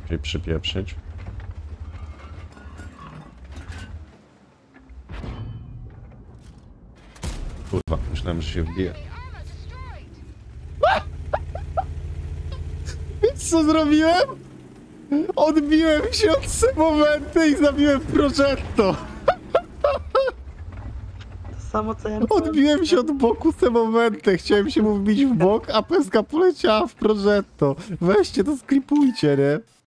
Czyli przypieprzyć. Kurwa, myślałem, że się wbije. Wiesz co zrobiłem? Odbiłem się od Semowenty i zabiłem Progetto. To samo co ja Odbiłem się od boku Semowenty. Chciałem się mu wbić w bok, a peska poleciała w Progetto. Weźcie to, sklipujcie, nie?